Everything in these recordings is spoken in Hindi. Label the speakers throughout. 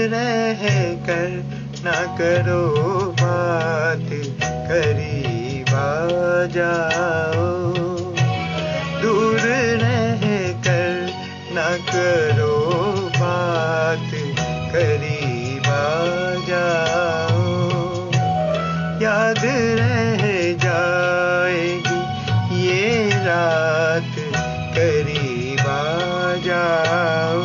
Speaker 1: रह कर ना करो बात, करीब आ जाओ। दूर रह कर ना करो बात, करीब आ जाओ। याद रह जाएगी ये रात, करीब आ जाओ।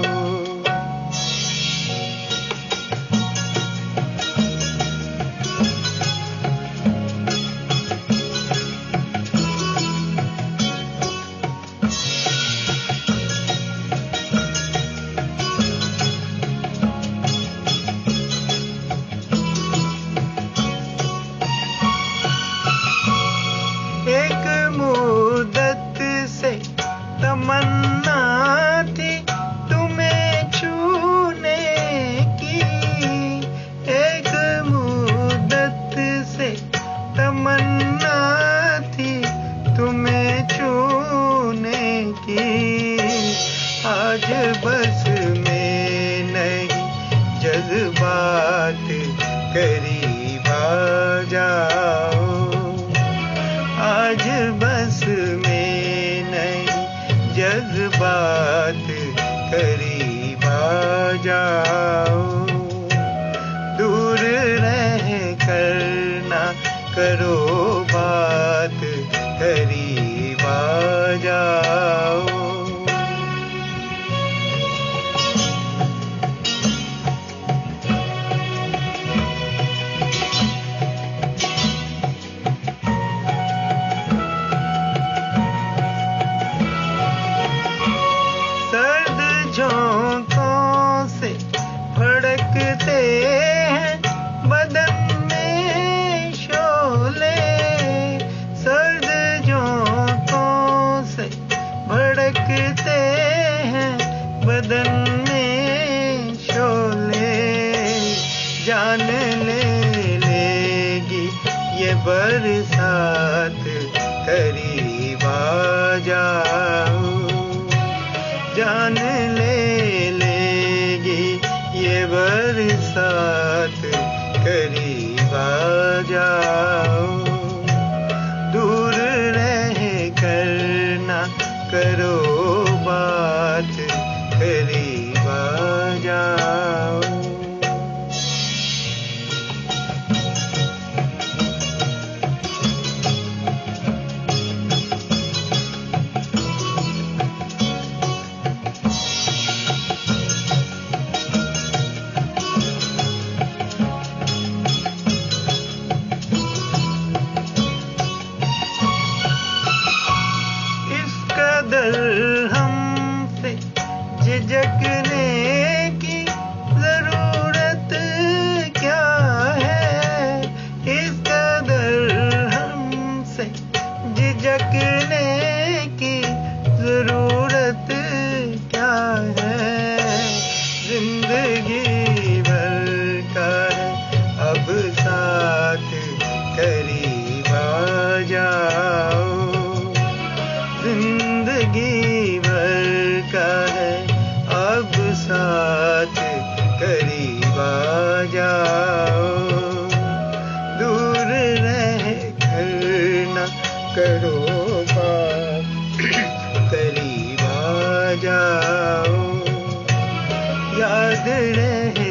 Speaker 1: एक मुद्दत से तमन्ना थी तुम्हें छूने की, एक मुद्दत से तमन्ना थी तुम्हें छूने की। आज बस में नहीं जज्बात, करीब आ जाओ। आज बस में नहीं जज्बात, करीब आ जाओ। दूर रह कर ना करो बात, करीब आ जाओ। झोंकों से फड़कते हैं बदन में शोले, सर्द झोंकों से फड़कते हैं बदन में शोले। जान ले लेगी ये बरसात, करीब आ जाओ। जान ले लेगी ये बरसात, करीब आ जाओ। दूर रह कर ना करो बात, करीब आ जाओ। हमसे झिझकने की जरूरत क्या है, इस कदर हमसे झिझकने की जरूरत क्या है। जिंदगी भर का है अब साथ, करीब आ जाओ। जिंदगी भर का है अब साथ, करीब आ जाओ। दूर रह कर ना करो बात, करीब आ जाओ। याद रह